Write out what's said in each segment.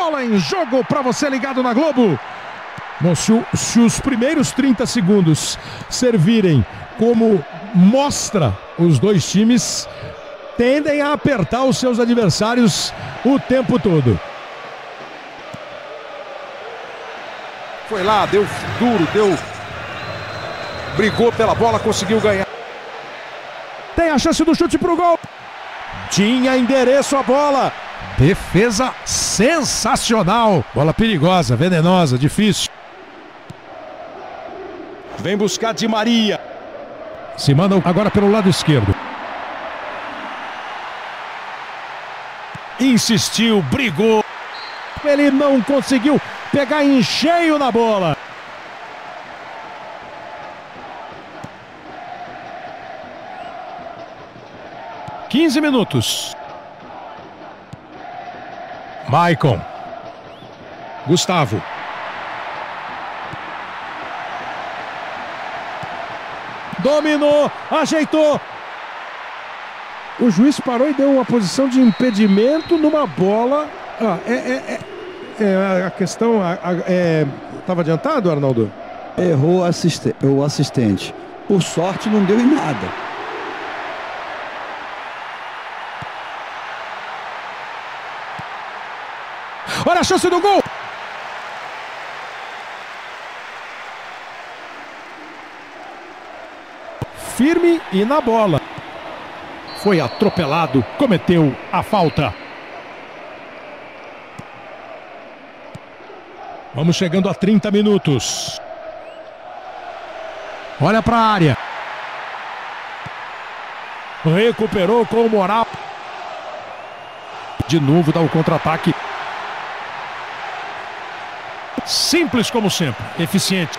Bola em jogo para você ligado na Globo. Bom, se os primeiros 30 segundos servirem como mostra, os dois times tendem a apertar os seus adversários o tempo todo. Foi lá, deu duro, brigou pela bola, conseguiu ganhar. Tem a chance do chute pro gol. Tinha endereço a bola. Defesa sensacional. Bola perigosa, venenosa, difícil. Vem buscar Di Maria. Se manda agora pelo lado esquerdo. Insistiu, brigou. Ele não conseguiu pegar em cheio na bola. (15 minutos). Maicon. Gustavo. Dominou, ajeitou. O juiz parou e deu uma posição de impedimento numa bola. A questão... Estava adiantado, Arnaldo? Errou o assistente. Por sorte, não deu em nada. Olha a chance do gol! Firme e na bola. Foi atropelado, cometeu a falta. Vamos chegando a 30 minutos. Olha para a área. Recuperou com moral. De novo dá o contra-ataque. Simples como sempre, eficiente.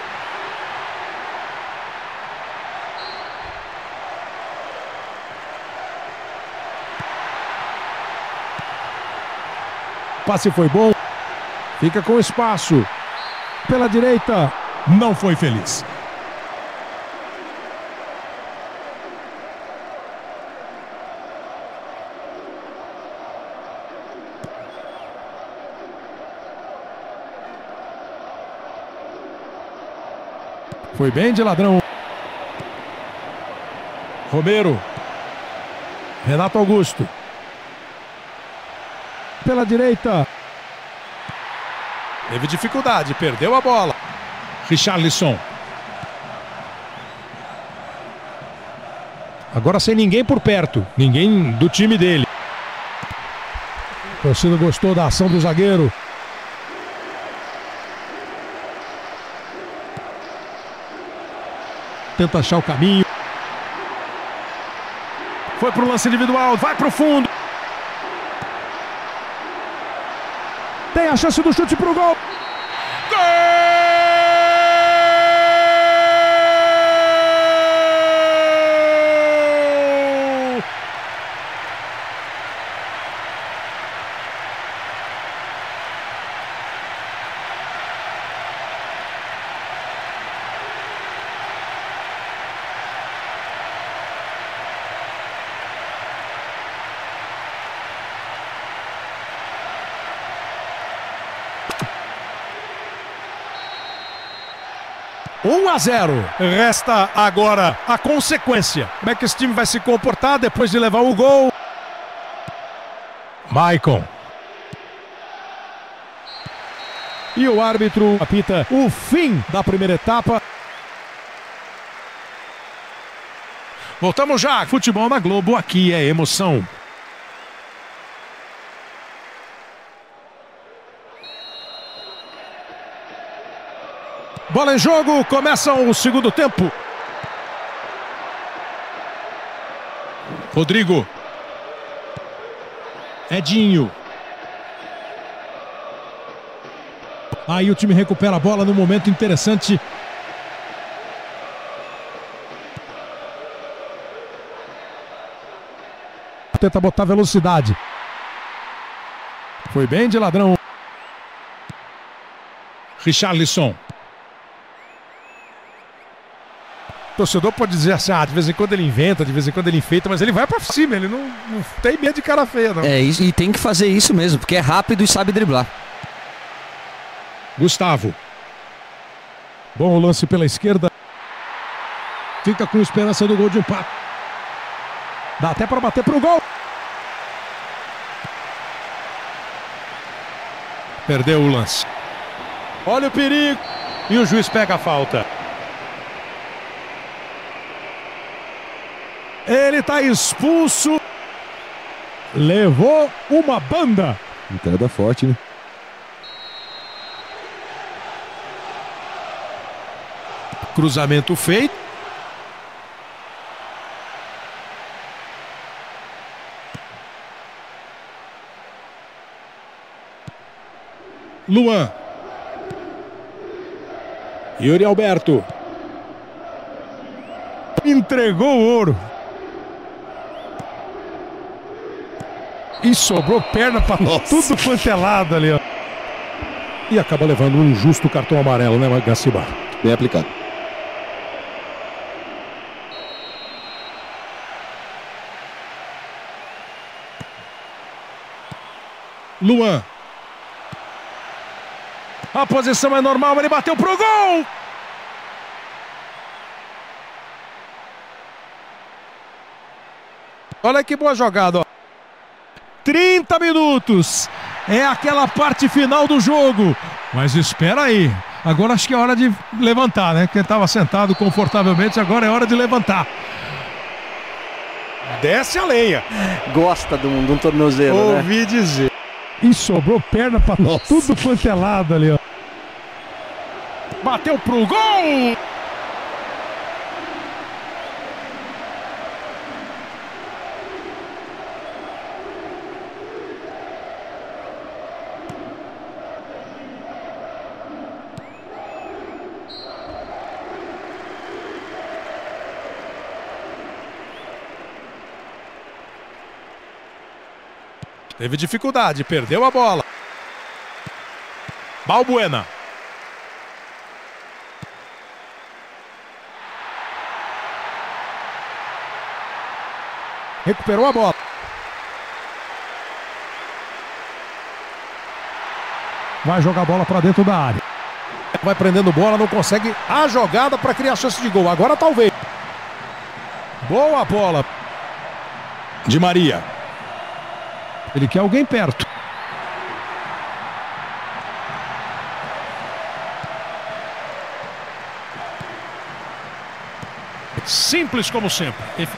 Passe foi bom. Fica com espaço. Pela direita. Não foi feliz. Foi bem de ladrão. Romero. Renato Augusto. Pela direita. Teve dificuldade, perdeu a bola. Richarlison. Agora sem ninguém por perto. Ninguém do time dele. A torcida gostou da ação do zagueiro. Tenta achar o caminho. Foi pro lance individual, vai pro fundo. Tem a chance do chute pro gol. Gol! Um a 0. Resta agora a consequência. Como é que esse time vai se comportar depois de levar o gol? Maicon. E o árbitro apita o fim da primeira etapa. Voltamos já. Futebol na Globo, aqui é emoção. Bola em jogo, começa o segundo tempo. Rodrigo. Edinho. Aí o time recupera a bola num momento interessante. Tenta botar velocidade. Foi bem de ladrão. Richarlison. O torcedor pode dizer assim, de vez em quando ele inventa, de vez em quando ele enfeita, mas ele vai pra cima, ele não tem medo de cara feia, não. É isso, e tem que fazer isso mesmo, porque é rápido e sabe driblar. Gustavo. Bom lance pela esquerda. Fica com esperança do gol de empate. Dá até para bater pro gol. Perdeu o lance. Olha o perigo. E o juiz pega a falta. Ele tá expulso. Levou uma banda. Entrada forte, né? Cruzamento feito. Luan. Yuri Alberto. Entregou o ouro. E sobrou perna para tudo quanto é lado ali, ó. E acaba levando um injusto cartão amarelo, né, Gaciba? Bem aplicado. Luan. A posição é normal, ele bateu pro gol! Olha que boa jogada, ó. 30 minutos. É aquela parte final do jogo. Mas espera aí. Agora acho que é hora de levantar, né? Quem estava sentado confortavelmente, agora é hora de levantar. Desce a lenha. Gosta de um tornozelo, né? Ouvi dizer. E sobrou perna para tudo quanto é lado ali, ó. Bateu pro gol! Teve dificuldade, perdeu a bola. Balbuena. Recuperou a bola. Vai jogar a bola para dentro da área. Vai prendendo bola, não consegue a jogada para criar chance de gol. Agora talvez. Boa bola. Di Maria. Ele quer alguém perto. Simples como sempre.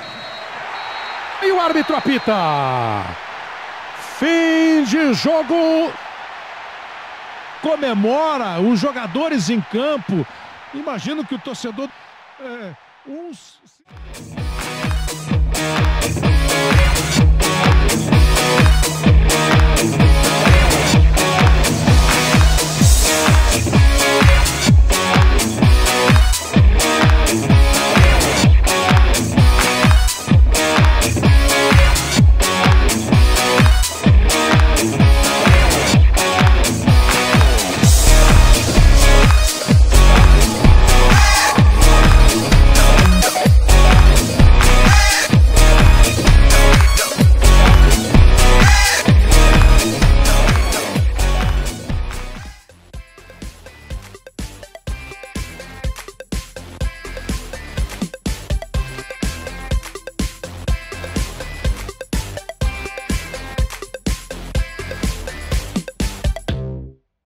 E o árbitro apita. Fim de jogo. Comemora os jogadores em campo. Imagino que o torcedor... uns...